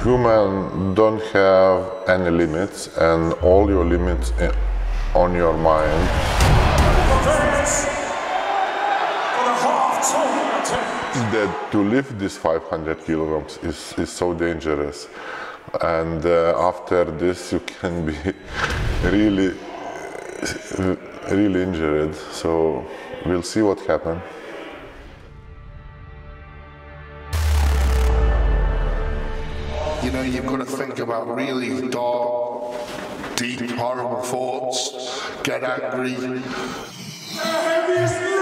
Human don't have any limits, and all your limits on your mind. That to lift this 500 kilograms is so dangerous, and after this you can be really injured. So we'll see what happens. You know, you've got to think about really dark, deep, horrible thoughts, get angry.